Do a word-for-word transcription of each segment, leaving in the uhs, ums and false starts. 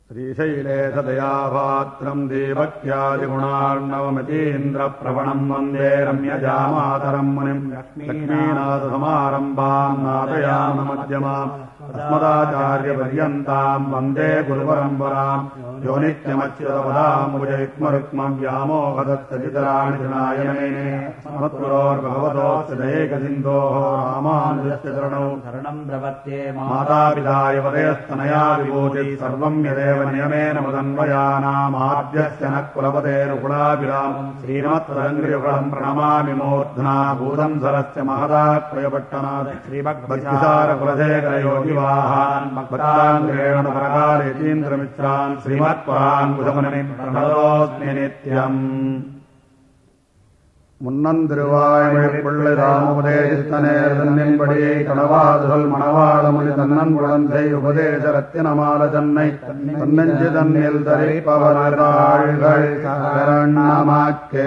श्रीशैलेशदयापात्रम् देवक्यादिगुणार्णवमतीन्द्रप्रवणम् वन्दे रम्यजामातरम् मुनिम् लक्ष्मीनाथसमारम्भाम् नाथयामनमध्यमाम् अस्मदाचार्यपर्यन्ताम् वन्दे गुरुपरम्पराम् यो नित्यमच्युतपदाम् भुजयुग्मरुक्मम् व्यामोहदत्तचितराणि जनायमेने अस्मत्पुरोर्भगवतोऽस्य दयैकसिन्धोः रामानुजस्य चरणौ शरणम् प्रपद्ये मातापिताय वदयस्तनया विभूतिः सर्वम् यदेव नियमेन मुदन्वयानामाद्यस्य न कुलपतेरुकुलाभिरामम् श्रीमत्तदङ्घ्रियुगलम् प्रणमामि मूर्ध्ना भूतम् सरस्य महदाक्रयपट्टनाथ श्रीभक्तिसारकुलशेखरयोगिवाहान् भक्ताङ्ग्रेणुपरकालेतीन्द्रमित्रान् श्रीमत्पराङ्कुशमुनिम् प्रणतोऽस्मि नित्यम् முன்னந்திருவாய்மொழி பிள்ளை ராமோபதேசித்தனேர்தன்னின்படியை கடவாதுகள் மணவாளமொழி தன்னன் குழந்தை உபதேச ரத்தினமால தன்னை தன்னெஞ்சு தன்னில் தரிப்பவர்கள் சரணமாக்கே.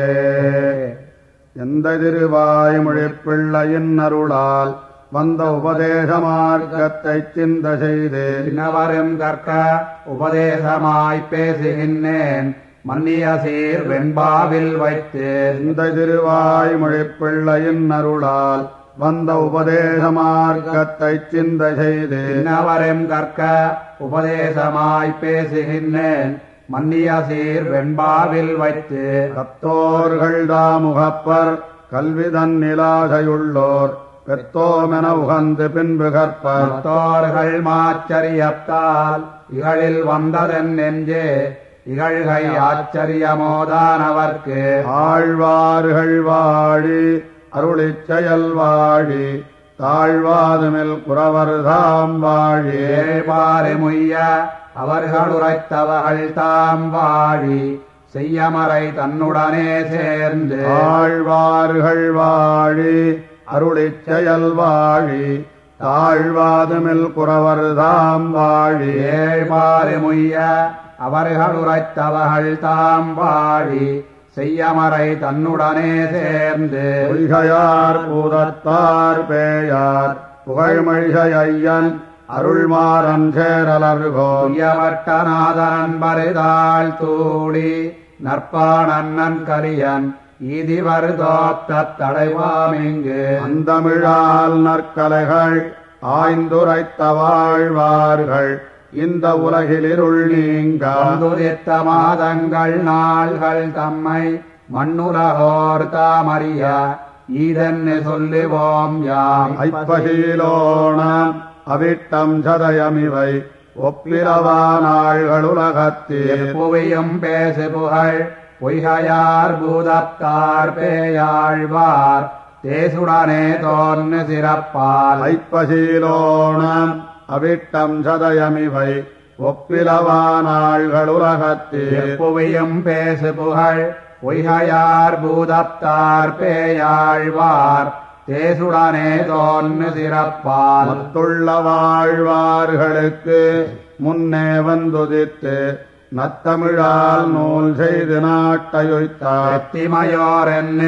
எந்த திருவாய்மொழி பிள்ளையின் அருளால் வந்த உபதேச மார்க்கத்தை சிந்த செய்து நவரும் கற்க உபதேசமாய் பேசுகின்றேன் மன்னிய சீர் வெண்பாவில் வைத்து. இந்த திருவாய்மொழி பிள்ளையின் அருளால் வந்த உபதேச மார்க்கத்தை சிந்த செய்து நவரும் கற்க உபதேசமாய் பேசுகின்றேன் மன்னிய சீர் வெண்பாவில் வைத்து. கத்தோர்கள் தாமுகப்பர் கல்விதன் நிலாசையுள்ளோர் பெத்தோமென உகந்து பின்பு கற்பர் தோர்கள் மாச்சரியத்தால் இகழில் வந்ததென் நெஞ்சே இகழ்கை ஆச்சரியமோதானவர்க்கு. ஆழ்வார்கள் வாழி அருளிச் செயல் வாழி தாழ்வாதுமில் குறவர் தாம் வாழி. ஏழ்பாறு முய்ய அவர்கள் உரைத்தவர்கள் தாம் வாழி செய்யமறை தன்னுடனே சேர்ந்து. ஆழ்வார்கள் வாழி அருளிச் செயல் வாழி தாழ்வாதுமில் குறவர் தாம் வாழி. ஏழ்பாறு முய்ய அவர்கள் உரைத்தவர்கள் தாம் வாழி செய்யமறை தன்னுடனே சேர்ந்து. பொய்கையார் பூதத்தார் பேயார் புகழ்மழிசை ஐயன் அருள்மாறன் சேரலர்கோயவட்டநாதன் பரிதாள் தூளி நற்பானன் கரியன் ஈதிவர் தோத்தத் தடைவாமிங்கு. அந்தமிழால் நற்கலைகள் ஆய்ந்துரைத்த வாழ்வார்கள் இந்த உலகிலிருள் நீங்க. துதித்த மாதங்கள் நாள்கள் தம்மை மண்ணுலகோர் தாமறிய ஈதன்னு சொல்லுவோம் யாம். ஐப்பசீலோணம் அவிட்டம் சதயமிவை ஒப்பிரவா நாள்கள் உலகத்தில். புவியும் பேசு புகழ் பொய்கையார் பூதத்தார் பேயாழ்வார் தேசுடனே தோன்னு சிறப்பால். ஐப்பசீலோணம் அவிட்டம் சதயமிவை ஒப்பிலவா நாள்கள் உலகத்தில். புவியும் பேசு புகழ் பொய்கையார் பூதத்தார் பேயாழ்வார் தேசுடனே தோன்னு சிறப்பால். மத்துள்ள வாழ்வார்களுக்கு முன்னே வந்துதித்து நத்தமிழால் நூல் செய்து நாட்டையுய்த்தார். எத்திமையோர் என்ன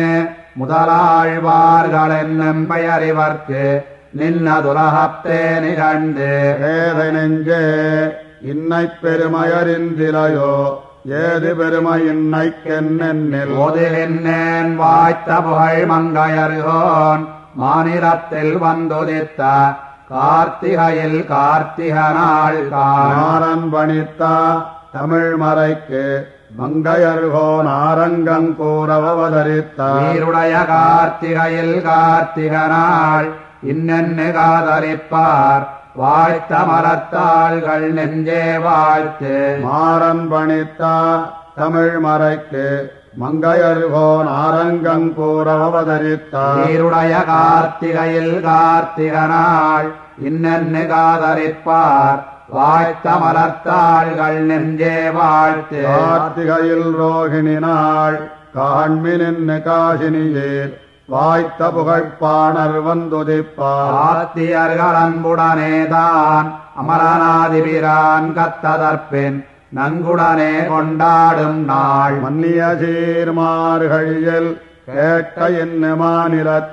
முதலாழ்வார்கள் என்னும் பெயறிவர்க்கு நின்னதுலகத்தே நிகழ்ந்து. ஏதை நெஞ்சே இன்னை பெருமையறிந்திலையோ ஏது பெருமை இன்னைக்கென்னென்னில். ஒதுகின்றேன் வாய்த்த புகழ் மங்கையர்கோன் மாநிலத்தில் வந்துதித்த கார்த்திகையில் கார்த்திக நாள் காரன் பணித்த தமிழ் மறைக்கு மங்கையர்கோன் ஆரங்கங் கூறவதரித்தார். நீருடைய கார்த்திகையில் கார்த்திக நாள் இன்னென்னு காதலிப்பார் வாழ்த்த மரத்தாள்கள் நெஞ்சே வாழ்த்து. மாறன் பணித்தா தமிழ் மறைக்கு மங்கையர்கோன் ஆரங்கங் கூறவதரித்தார். நீருடைய கார்த்திகையில் கார்த்திக நாள் இன்னென்னு காதலிப்பார் வாழ்த்த மலர்த்தாள்கள் நெஞ்சே வாழ்த்து. கார்த்திகையில் ரோகிணி நாள் காண்மினின்னு காசினியேர் வாய்த்த புகழ்ப்பாணர் வந்துதிப்பார். ஆத்தியர்கள் அன்புடனேதான் அமரநாதிபிரான் கத்ததற்பின் நன்குடனே கொண்டாடும் நாள். மன்னிய சீர்மார்கழியில் கேட்க என்ன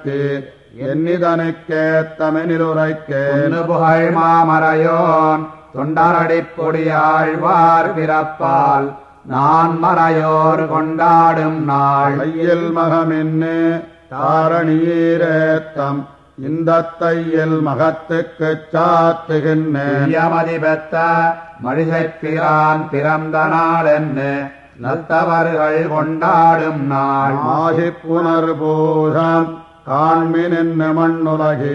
மாநிலத்தீர் எண்ணிதனுக்கேத்தமெனிலுரைக்கே. புகழ் மாமரையோன் தொண்டரடிப்பொடியாழ்வார் பிறப்பால் நான் மறையோர் கொண்டாடும் நாள் தையில் மகமென்னு தாரணீரேத்தம் இந்த தையில் மகத்துக்குச் சாத்துகின்றமதி பெத்த மழிசைப்பிரான் பிறந்த நாள் என்று நல்தவர்கள் கொண்டாடும் நாள் ஆசி புனர்பூஷம் காண்மின் என்ன மண்ணுலகே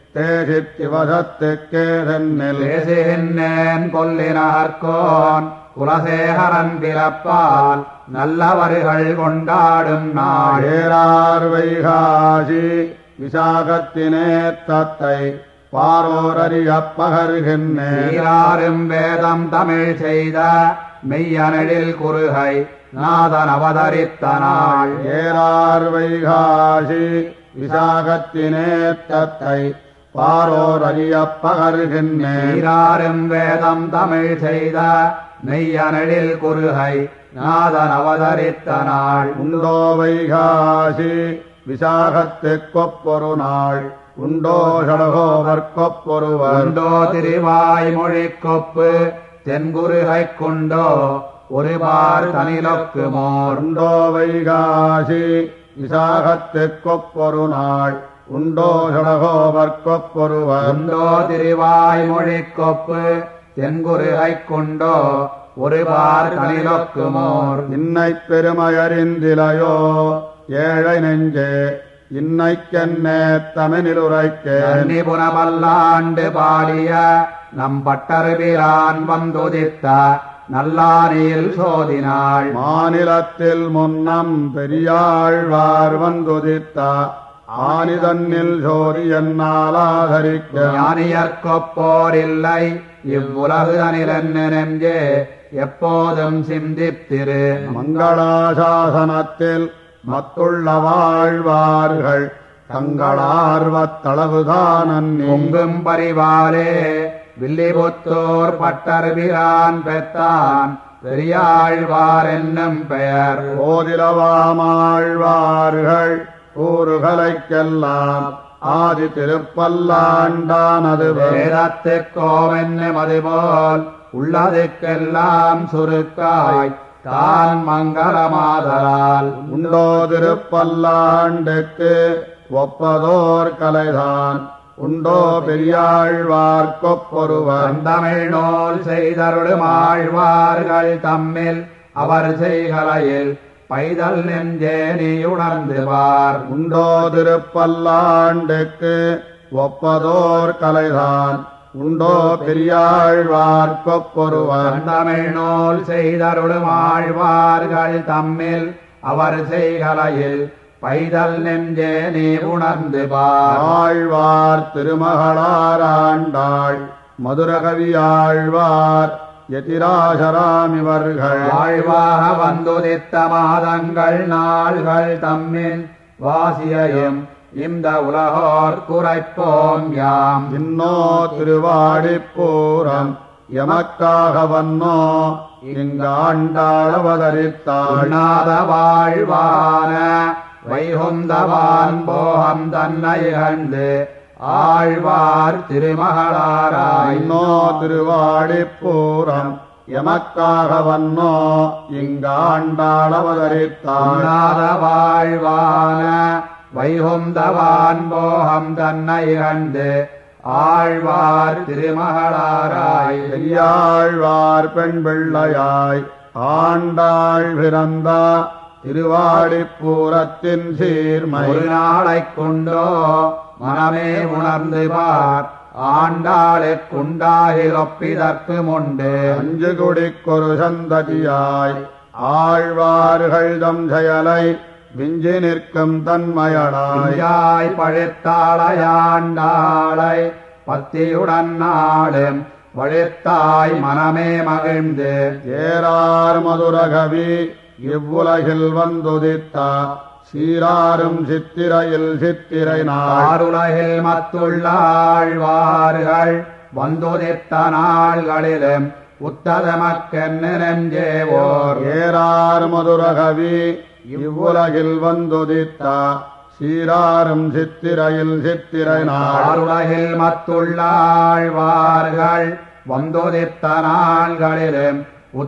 தேசித்திவசத்துக்கேதென்னில் தேசிகின்றேன் கொல்லினகர்கோன் குலசேகரன் பிறப்பால் நல்லவர்கள் கொண்டாடும் நாள் ஏறார் வைகாசி விசாகத்தினே தத்தை பாரோரறியப் பகர்கின்றேரும் வேதம் தமிழ் செய்த மெய்யனடில் குறுகை நாதன் அவதரித்த நாள் ஏறார் வைகாசி விசாகத்தினே தத்தை பாரோரறியப் பகர்கின்றேரும் வேதம் தமிழ் செய்த மெய்யனடில் குறுகை நாதன் அவதரித்த நாள் உண்டோ வைகாசி விசாகத்துக்கொப்பொரு நாள் உண்டோ ஷடகோவர்க்கொப்பொருவர் உண்டோ திருவாய்மொழி கொப்பு தென்குருகை கொண்டோ ஒரு பார் தனிலொக்கு மோர் உண்டோ வைகாசி விசாகத்துக்கொப்பொரு நாள் உண்டோ ஷடகோவர்க்கொப்பொருவர் உண்டோ திருவாய்மொழி கொப்பு தென்குருகை கொண்டோ ஒரு பார் தனிலொக்கு மோர் இன்னை பெருமையறிந்திலையோ ஏழை நெஞ்சே இன்னைக்கென்னே தமிழிலுரைக்கேன் புனபல்லாண்டு பாடிய நம் பட்டருபிரான் வந்துதித்த நல்லானில் சோதினாள் மாநிலத்தில் முன்னம் பெரியாழ்வார் வந்துதித்த ஆனிதன்னில் சோதி என்னாலாதரிக்க ஞானியற்கொப்போர் இல்லை இவ்வுலகு அனிலென்னு நெஞ்சே எப்போதும் சிந்தித்திரு மங்களாசாசனத்தில் மத்துள்ள வாழ்வார்கள் தங்களார்வத்தளவுதான் பொங்கும் பரிவாலே வில்லிபுத்தூர் பட்டர்பிரான் பெற்றான் பெரியாழ்வார் என்னும் பெயர் ஓதிலவாமாழ்வார்கள் கூறுகளைக்கெல்லாம் ஆதி திருப்பல்லாண்டானது வேதத்துக்கோமென்னு மதுபோல் உள்ளதுக்கெல்லாம் சுருக்காய் தான் மங்களமாதலால் உண்டோ திருப்பல்லாண்டுக்கு ஒப்பதோர் கலைதான் உண்டோ பெரியாழ்வார்க்கொப்பொருவர் தமிழ் நூல் செய்தருளும் ஆழ்வார்கள் தம்மில் அவர் செய்கலையில் பைதல் நெஞ்சே நீ உணர்ந்து பார் உண்டோ திருப்பல்லாண்டுக்கு ஒப்பதோர் கலைதான் உண்டோ பெரியாழ்வார்க்கொப்பொருவர் தமிழ் நூல் செய்தருளும் ஆழ்வார்கள் தம்மில் அவர் செய்கலையில் பைதல் நெஞ்சே நீ உணர்ந்து பார் ஆழ்வார் திருமகளாராண்டாள் மதுரகவியாழ்வார் யதிராசராமிவர்கள் வாழ்வாக வந்துதித்த மாதங்கள் நாள்கள் தம்மில் வாசியையும் இந்த உலகோர் குறைப்போம் யாம் இன்னோ திருவாடிப்பூரம் எமக்காக வன்னோ இங்காண்டாளவதரித்தாள் நாத வாழ்வான வைகுந்தவான் போகம் தன்னை கண்டு ஆழ்வார் திருமகளாராய் இன்னோ திருவாடிப்பூரம் எமக்காக வன்னோ இங்காண்டாளவதரித்தாள் நாத வாழ்வான வைகுந்தவான் போகம் தன்னை கண்டு ஆழ்வார் திருமகளாராய் பெரியாழ்வார் பெண் பிள்ளையாய் ஆண்டாள் பிறந்தா திருவாடிப்பூரத்தின் சீர்மை ஒரு நாளைக் கொண்டோ மனமே உணர்ந்து பார் ஆண்டாளுக்குண்டாகிலொப்பிதற்கு முண்டு அஞ்சு குடிக்கொரு சந்ததியாய் ஆழ்வார்கள் தம் செயலை விஞ்சி நிற்கும் தன்மையடாய் பழித்தாளையாண்டாளை பத்தியுடன் நாளும் வழித்தாய் மனமே மகிழ்ந்து ஏறார் மதுரகவி இவ்வுலகில் வந்துதித்தா சீராரும் சித்திரையில் சித்திரை நாருலகில் மத்துள்ள ஆழ்வார்கள் வந்துதித்த நாள்களிலும் உத்ததமக்கென்னு நெஞ்சேவோர் ஏறார் மதுரகவி இவ்வுலகில் வந்துதித்தா சீராரும் சித்திரையில் சித்திரை நாருலகில் மத்துள்ள ஆழ்வார்கள் வந்துதித்த நாள்களிலும்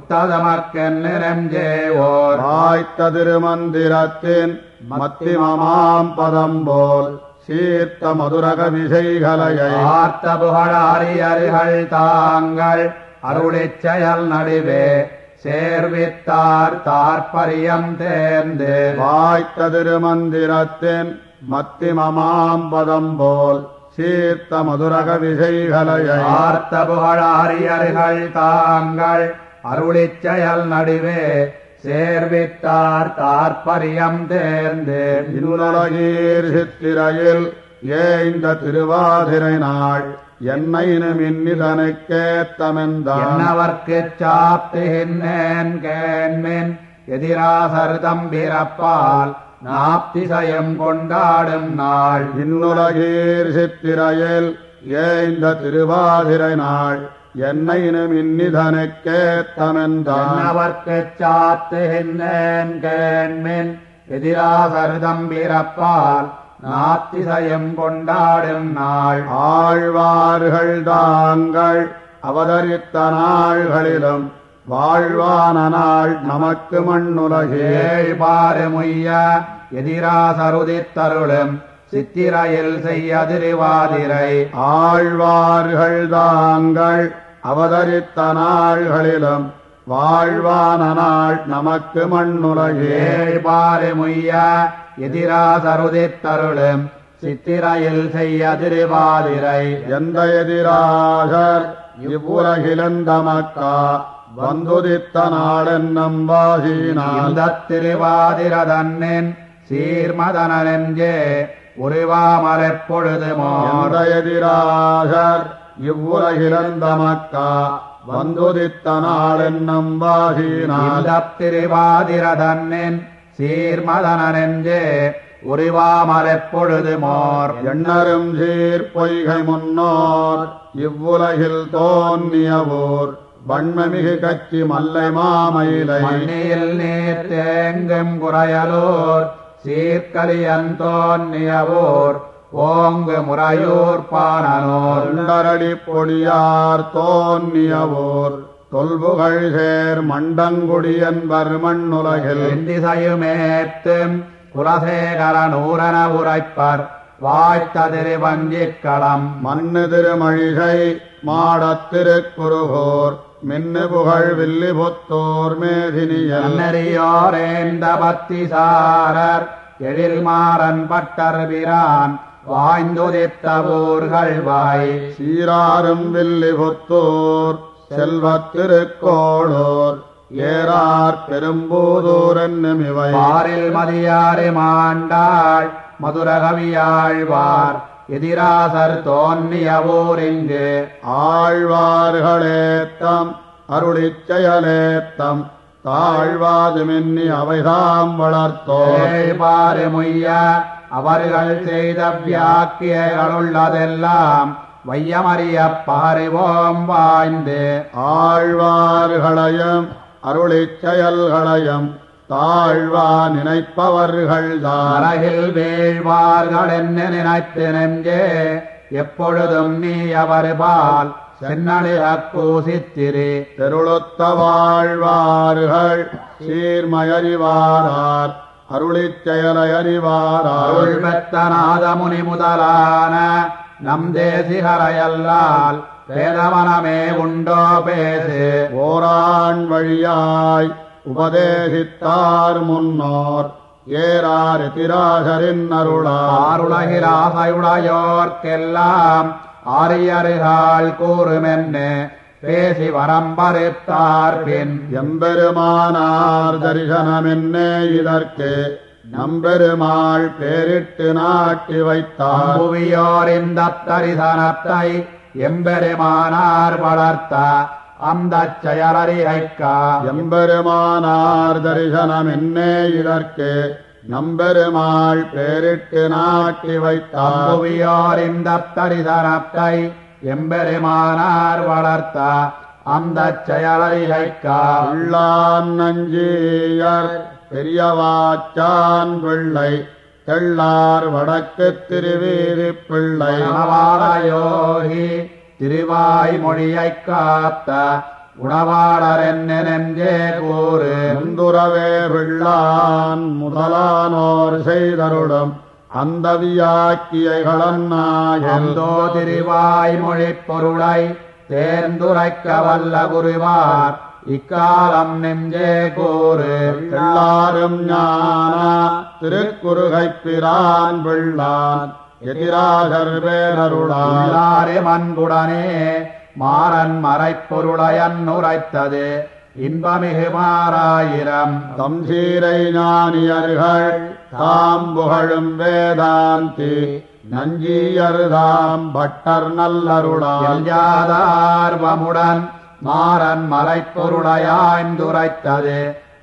உத்ததமக்கென்னெஞ்சேவோர் வாய்த்த திருமந்திரத்தின் மத்திமமாம் பதம் போல் சீர்த்த மதுரக விசைகளையை ஆர்த்த புகழாரியர்கள் தாங்கள் அருளிச் செயல் நடுவே சேர்வித்தார் தாற்பரியம் தேர்ந்து வாய்த்த திருமந்திரத்தின் மத்திமமாம் பதம் போல் சீர்த்த மதுரக விசைகளையை ஆர்த்த புகழாரியர்கள் தாங்கள் அருளிச் செயல் நடுவே சேர்வித்தார் தாற்பரியம் தேர்ந்து இன்னுலகீர் சித்திரையில் ஏந்த திருவாதிரை நாள் என்னைனும் இன்னிதனுக்கேத்தமெந்தான் என்னவர்க்குச் சாப்திகின்றேன் கேண்மின் எதிராசர்தம் பிறப்பால் நாப்திசயம் கொண்டாடும் நாள் இன்னுலகீர் சித்திரையில் ஏந்த திருவாதிரை நாள் என்னைனும் இன்னிதனுக்கேத்தமெந்தான் என்னவர்க்குச் சாப்திகின்றேன் கேண்மின் எதிராசர்தம் பிறப்பால் நாத்திசயம் கொண்டாடும் நாள் ஆழ்வார்கள் தாங்கள் அவதரித்த நாள்களிலும் வாழ்வான நாள் நமக்கு மண்ணுலகே ஏழ்பாறு முய்ய எதிராசருதித்தருளும் சித்திரையில் செய்ய திருவாதிரை ஆழ்வார்கள் தாங்கள் அவதரித்த நாள்களிலும் வாழ்வான நாள் நமக்கு மண்ணுலகே ஏழ்பாறு முய்ய எதிராசருதித்தருளும் சித்திரையில் செய்ய திருவாதிரை எந்த எதிராசர் இவ்வுலகிலந்தமக்கா வந்துதித்த நாளென்னம் வாசினான் இந்த திருவாதிரதன்னின் சீர்மதனெஞ்சே உருவாமலெப்பொழுதுமோ எந்த எதிராசர் இவ்வுலகிலந்தமக்கா வந்துதித்த நாளென்னம் வாசினான் இந்த திருவாதிரதன்னின் சீர்மதனெஞ்சே உருவாமலெப்பொழுதுமோர் எண்ணரும் சீர் பொய்கை முன்னோர் இவ்வுலகில் தோன்னியவோர் வன்மமிகு கட்சி மல்லை மாமயிலை மண்ணில் நீர் தேங்கும் குறையலோர் சீர்கலியன் தோன்னியவோர் ஓங்கு முறையூர் பானனோர் தொண்டரடி பொடியார் தோன்னியவோர் தொல்புகழ் சேர் மண்டங்குடியன்பர் மண்ணுலகில் திசையுமேத்தும் குலசேகர நூறன உரைப்பர் வாய்த்த திருவஞ்சிக்களம் மண்ணு திருமழிகை மாடத்திருக்குருகோர் மின்னு புகழ் வில்லிபுத்தூர் மேதினியல் நெறியோரேந்த பத்திசாரர் எழில் மாறன் பட்டர் பிரான் வாய்ந்துதித்த ஊர்கள் வாய் சீராரும் வில்லிபுத்தூர் செல்வத்திருக்கோளூர் ஏறார் பெரும்பூதூர் என்னும் இவை பாரில் மதியாறு மாண்டாள் மதுரகவியாழ்வார் எதிராசர் தோன்னிய ஊரிங்கு ஆழ்வார்களேத்தம் அருளிச் செயலேத்தம் தாழ்வாது மின்னி அவைதாம் வளர்த்தோர் பாரு முய்ய அவர்கள் செய்த வியாக்கியங்களுள்ளதெல்லாம் வையமறிய பாரிவோம் வாய்ந்து ஆழ்வார்களையும் அருளிச் செயல்களையும் தாழ்வா நினைப்பவர்கள் அருகில் வீழ்வார்கள் என்ன நினைத்து நெஞ்சே எப்பொழுதும் நீ அவர் பால் சென்னடிய கூசித்திரு தெருளுத்த வாழ்வார்கள் சீர்மயறிவாரார் அருளிச் செயலை அறிவாரார் பெத்த நாதமுனி முதலான நம் தேசிகரையல்லால் வேதவனமே உண்டோ பேசு ஓரான் வழியாய் உபதேசித்தார் முன்னோர் ஏறார் திராசரின் அருளார் ஆருலகிலாசையுடையோர்க்கெல்லாம் ஆரியருகால் கூறுமென்னு பேசி வரம்பறுத்தார் பின் எம்பெருமானார் தரிசனமென்னே இதற்கு நம்பெருமாள் பேரிட்டு நாட்டி வைத்தார் புவியோர் இந்த தரிசனத்தை எம்பெருமானார் வளர்த்த அந்த செயலறிகைக்கா எம்பெருமானார் தரிசனமென்னே இதற்கு நம்பெருமாள் பேரிட்டு நாட்டி வைத்தார் புவியோர் இந்த தரிசனத்தை எம்பெருமானார் வளர்த்த அந்த செயலறிகைக்கா உள்ளான் நஞ்சீயர் பெரியவாச்சான் பிள்ளை தெள்ளார் வடக்கு திருவீதி பிள்ளை மணவாள யோகி திருவாய்மொழியைக் காத்த உணவாளர் நெஞ்சே கூறு முந்துரவே பிள்ளான் முதலானோர் செய்தருடும் அந்த வியாக்கியைகளன்னாயந்தோ திருவாய்மொழிப் பொருளை தேர்ந்துரைக்க வல்ல குருவார் இக்காலம் நெஞ்சே கூறு எல்லாரும் ஞான திருக்குறுகைப்பிரான் பிள்ளான் எதிராகர் பேரருளாரே மண்புடனே மாறன் மறைப்பொருளையன் உரைத்தது இன்பமிகு மாறாயிரம் தம் சீரை ஞானியர்கள் தாம் புகழும் வேதாந்தி நஞ்சீயர்தாம் பட்டர் நல்லருளால் யாதார்வமுடன் மாறன் மறைப்பொருளையாய்ந்துரைத்தது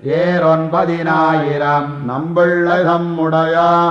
ஏறொன்பதினாயிரம் நம்பிள்ளை தம்முடைய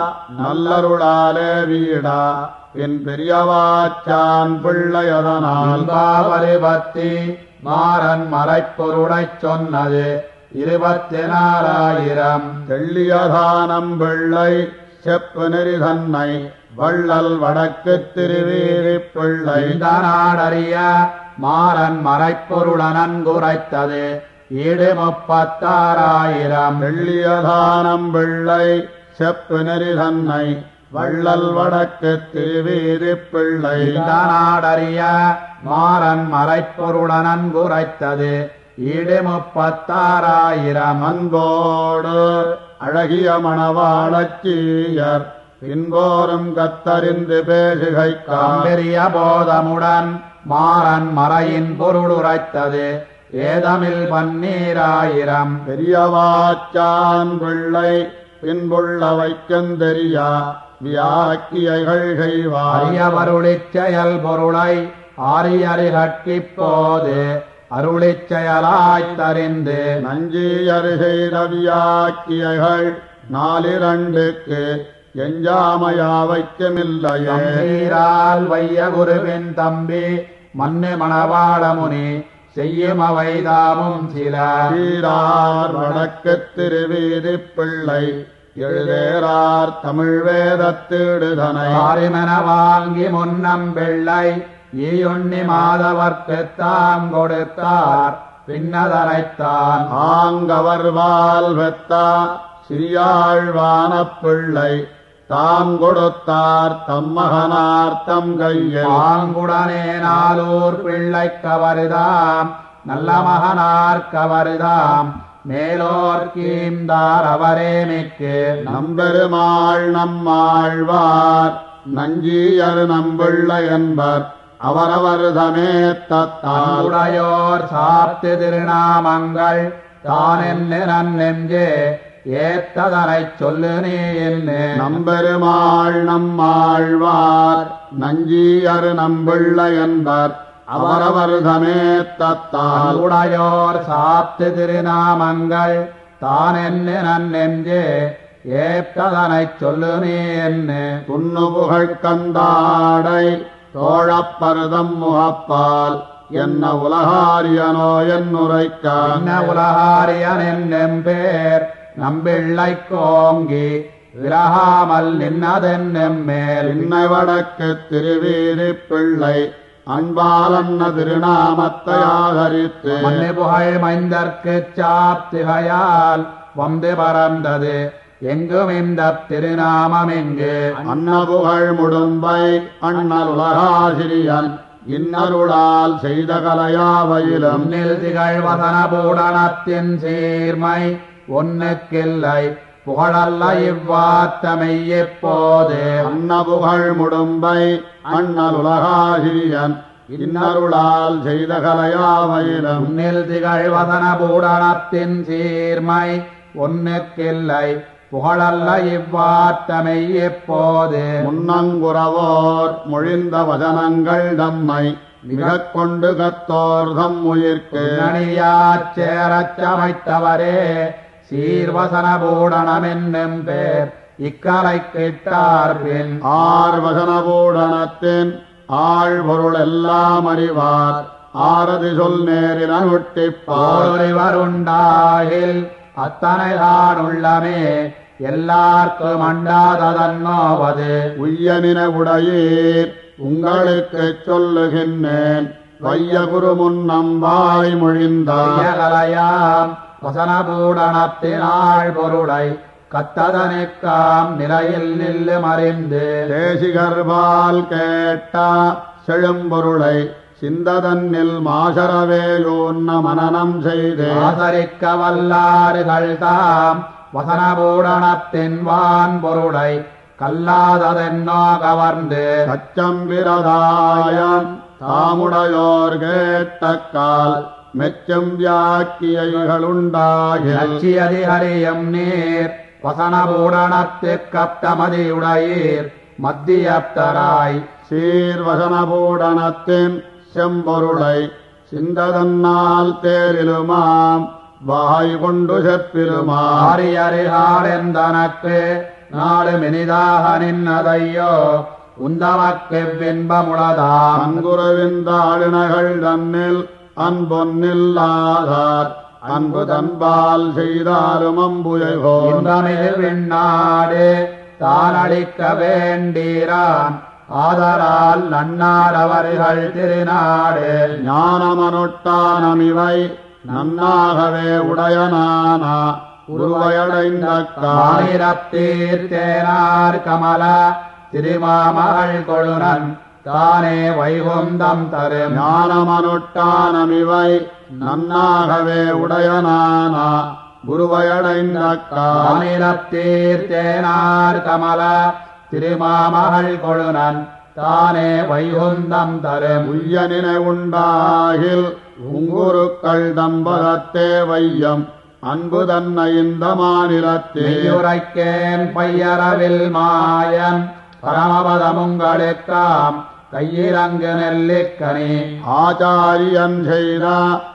நல்லருளாலே வீடா என் பெரியவாச்சான் பிள்ளையதனால் பாவலிபத்தி மாறன் மறைப்பொருளைச் சொன்னது இருபத்தி நாலாயிரம் தெள்ளியதானம் பிள்ளை செப்பு நெறி தன்னை வள்ளல் வடக்கு திருவீரி பிள்ளை நாடறிய மாறன் மறைப்பொருள நன்குரைத்தது ஈடு முப்பத்தாறாயிரம் தெள்ளியதானம் பிள்ளை செப்பு நெறி தன்னை வள்ளல் வடக்கு திருவீரி பிள்ளை நாடறிய மாறன் மறைப்பொருள நன்குரைத்தது ஈடு முப்பத்தாறாயிரம் அன்போடு அழகிய மணவாளச்சீயர் பின்போரும் கத்தறிந்து பேசுகை காம்பெரிய போதமுடன் மாறன் மறையின் பொருளுரைத்தது ஏதமில் பன்னீராயிரம் பெரியவாச்சான் பிள்ளை பின்புள்ள வைக்கந்தெரியா வியாக்கியைகள் செய்வார் அரியவருளிச் செயல் பொருளை ஆரியறிகட்கிப் போது அருளிச் செயலாய்த் தறிந்து நஞ்சியர் செய்த வியாக்கியைகள் நாலிரண்டுக்கு எஞ்சாமையா வைக்கமில்லையேரால் வைய குருவின் தம்பி மன்னு மணவாளமுனி செய்யும் அவைதாமும் சில சீரார் வடக்கு திருவீதி பிள்ளை எழுதேரார் தமிழ் வேதத்திடுதனை ஆரிமன வாங்கி முன்னம் பிள்ளை ஈயொன்னி மாதவர்க்குத் தாம் கொடுத்தார் பின்னதனைத்தான் ஆங்கவர் வால் வெத்தா சிறியாழ்வான பிள்ளை தாம் கொடுத்தார் தம்மகனார் தம் கையில் ஆங்குடனே நாளூர் பிள்ளைக் கவருதாம் நல்ல மகனார் கவருதாம் மேலோர் கீந்தார் அவரே மிக்கு நம்பெருமாள் நம்மாழ்வார் நஞ்சியர் நம்பிள்ளை என்பர் அவரவர் தமேத்தத்தாளுடையோர் சாத்து திருநாமங்கள் தானென்னு நன்னெஞ்சே ஏத்ததனைச் சொல்லு நீ என்ன நம்பெருமாள் நம்மாழ்வார் நஞ்சியர் நம்பிள்ளை என்பர் அவரவர் தமேத்தத்தாளுடையோர் சாத்து திருநாமங்கள் தானென்னு நன்னெஞ்சே ஏத்ததனைச் சொல்லு நீ என்ன துண்ணு புகழ் கந்தாடை தோழப்பருதம் முகப்பால் என்ன உலகாரியனோ என்னுரைக்கான் உலகாரியன் என்னும் பேர் நம்பிள்ளைக் கோங்கி விரகாமல் நின்னதென்னும் மேல் இன்னை வடக்கு திருவீரி பிள்ளை அன்பாலன்ன திருநாமத்தை ஆதரித்து மண்ணு புகழ் மைந்தற்குச் சாத்திகையால் வந்து பறந்தது எங்கும் இந்த திருநாமம் எங்கு அன்னபுகழ் முடும்பை அண்ணல் உலகாசிரியன் இன்னருளால் செய்த கலையாவையிலும் திகழ் வசன பூடனத்தின் சீர்மை ஒன்னுக்கில்லை புகழல்ல இவ்வாத்தமெய்யப்போது அன்னபுகழ் முடும்பை அண்ணல் உலகாசிரியன் இன்னருளால் செய்த கலையாவையிலும் திகழ் வசன பூடனத்தின் சீர்மை ஒன்னுக்கில்லை புகழல்ல இவ்வாத்தமெய்யப்போது முன்னங்குறவோர் மொழிந்த வசனங்கள் தம்மை மிகக் கொண்டு கத்தோர் தம் உயிர்க்கு நணியாச் சேரச் சமைத்தவரே சீர்வசன பூடனமென்னும் பேர் இக்கலை கிட்டார் பின் ஆர் வசனபூடனத்தின் ஆழ்பொருள் எல்லாம் அறிவார் ஆரதி சொல் நேரில் அனுட்டிப்பாருண்டாகில் அத்தனைதான் உள்ளமே எல்லார்க்கும் அண்டாததன்னோவது உய்யனின உடையீர் உங்களுக்குச் சொல்லுகின்றேன். வைய குரு முன்னம் வாய் மொழிந்தாம் வசனபூடனத்தினாள் பொருளை கத்ததனுக்காம் நிலையில் நில்லு மறிந்து தேசிகர்பால் கேட்டா செழும்பொருளை சிந்ததன்னில் மாசரவேலூன்ன மனனம் செய்து ஆசரிக்க வல்லாறுகள் தாம் வசனபூடனத்தின் வான் பொருளை கல்லாததென்னோ கவர்ந்து சச்சம்பிரதாயம் தாமுடையோர் கேட்டக்கால் மெச்சும் வியாக்கியைகளுண்டாகி லட்சியதிகரியம் நீர் வசனபூடனத்துக் கப்தமதியுடையீர் மத்தியப்தராய் சீர்வசனபூடனத்தின் செம்பொருளை சிந்ததன்னால் தேரிலுமாம் வாய் கொண்டு செப்பிலுமாம் ஆரியறிகாலெந்தனக்கு நாடு மினிதாக நின்னதையோ உந்தவக்கு பின்பமுளதாம் அங்குரவிந்தாளினகள் தன்னில் அன்பொன்னில்லாதார் அன்பு தன்பால் செய்தாலும் அம்புயகோ இன்பமில் விண்ணாடு தானளிக்க வேண்டீரான் ஆதரால் நன்னார் அவர்கள் திருநாடு ஞானமனுட்டானமிவை நன்னாகவே உடையனானா உருவையடைந்த காணிரத்தீர்த்தேனார் கமல திருமாமகள் கொழுனன் தானே வைகுந்தம் தரும் ஞானமனுட்டானமிவை நன்னாகவே உடையனானா குருவையடைந்த காணிரத்தீர்த்தேனார் கமல திருமாமகள் கொழுனன் தானே வைகுந்தம் தரும் உய்யனினை உண்டாகில் உங்குருக்கள் தம்பதத்தே வையம் அன்பு தன்னை இந்த மாநிலத்தேயுரைக்கேன் பையரவில் மாயன் பரமபதமுங்களுக்காம் கையிறங்கு நெல்லிக்கனி ஆச்சாரியன் செய்த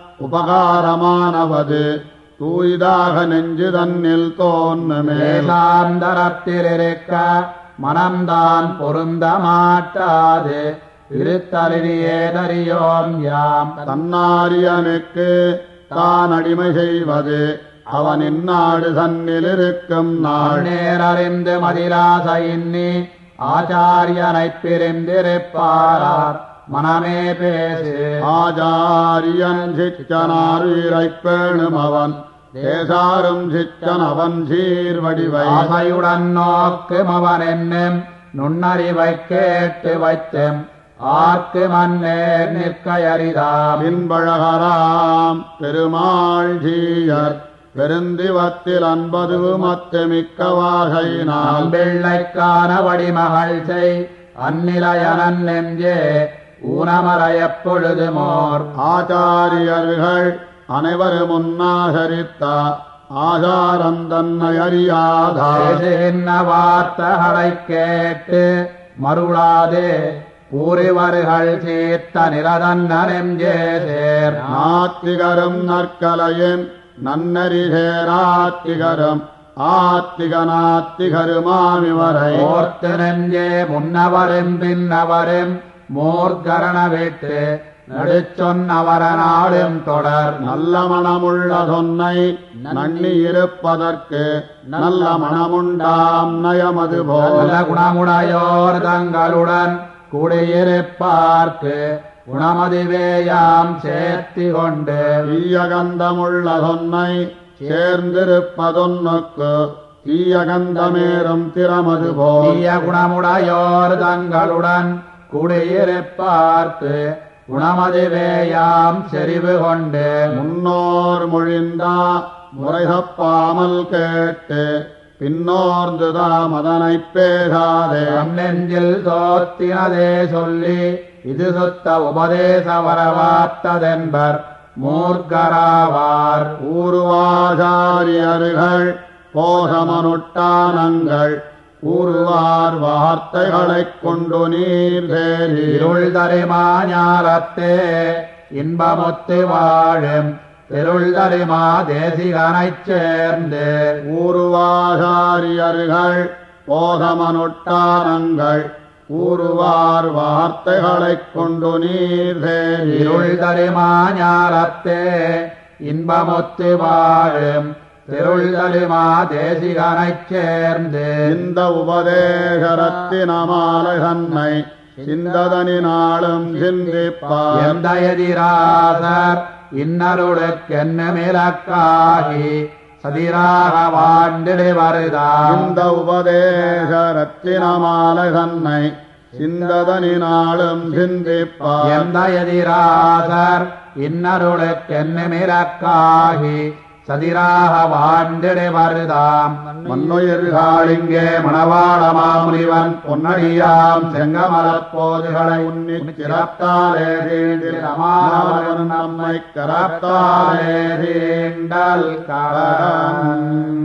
உபகாரமானவது தூய்தாக நெஞ்சு தன்னில் தோன்றுமே சாந்தரத்திலிருக்க மனம்தான் பொருந்த மாட்டாது இருத்தறியேதறியோம் யாம் தன்னாரியனுக்கு தான் அடிமை செய்வது அவன் இந்நாடு தன்னில் இருக்கும் நாள் நேரறிந்து மதிராசைன்னி ஆச்சாரியனைப் பிரிந்திருப்பாரார் மனமே பேசு ஆச்சாரியன் சிச்சனாருயிரைப் பேணும் அவன் தேசாரும் சிச்சன் அவன் சீர்வடிவை ஆசையுடன் நோக்கும் அவன் என்னும் நுண்ணறிவை கேட்டு வைத்தும் ஆர்க்கு மன்னே நிற்கையறிதாம் பின்பழகராம் பெருமாள் ஜீயர் பெருந்திவத்தில் அன்பது மத்து மிக்க வாகையினால் பிள்ளைக்கான வடிமகள் செய் அந்நிலையனன் நெஞ்சே ஊனமர எப்பொழுது மோர் ஆச்சாரியர்கள் அனைவரும் உன்னாசரித்த ஆசாரம் தன்னை அறியாதார் வார்த்தைகளை கேட்டு மருளாதே பூரிவர்கள் சீர்த்த நிலதன்னெஞ்சே சேர் நாத்திகரும் நற்கலையின் நன்னறி சேராத்திகரும் ஆத்திக நாத்திகருமாமிவரை ஓர்த்து நெஞ்சே முன்னவரும் பின்னவரும் மூர்கரண விட்டு நடுச்சொன்னவர நாடும் தொடர் நல்ல மனமுள்ள சொன்னை நன்னி இருப்பதற்கு நல்ல மனமுண்டாம் நயமது போல குணமுடையோர் தங்களுடன் கூடியிருப்பார்க்கு குணமதிவேயாம் சேர்த்தி கொண்டு தீயகந்தமுள்ள சொன்னை சேர்ந்திருப்பதொன்னுக்கு தீயகந்தமேறும் திறமது போல் தீய குணமுடையோர் தங்களுடன் கூடியிருப்பார்க்கு குணமதிவேயாம் செறிவு கொண்டு முன்னோர் மொழிந்தா முறை தப்பாமல் கேட்டு பின்னோர்ந்துதாம் அதனைப் பேசாதே நெஞ்சில் தோத்தினதே சொல்லி இது சுத்த உபதேச வரவாத்ததென்பர் மூர்க்கராவார் ஊருவாசாரியர்கள் போசமனுட்டானங்கள் கூறுவார் வார்த்தைகளைக் கொண்டு நீர் தேறி இருள் தரிமாஞாரத்தே இன்பமுத்து வாழும் திருள் தரிமா தேசிகனைச் சேர்ந்து ஊருவாசாரியர்கள் போசமனுட்டானங்கள் கூறுவார் வார்த்தைகளைக் கொண்டு நீர் தேறி இருள் தரிமாஞாரத்தே இன்பமுத்து வாழும் திருள் தரிமா தேசிகனைச் சேர்ந்து இந்த உபதேசரத்தினமாலை தன்னை சிந்ததனினாலும் சிந்திப்பார் எந்த எதிராசர் இன்னருளுக்கென்னுமிலக்காகி சதிராக வாண்டிடு வருதாம் இந்த உபதேச ரத்தினமாலை தன்னை சிந்ததனினாலும் சிந்திப்பார் எந்த எதிராசர் இன்னருளுக்கென்னுமிலக்காகி சதிராக வாண்டிடு வருதாம் மன்னுயிர்காளிங்கே மணவாள மாமுனிவன் பொன்னடியாம் செங்கமலப்போதுகளை உன்னி சிறத்தாலே தீண்டிரமானவன் நம்மை கரத்தாலே தீண்டல் கடன்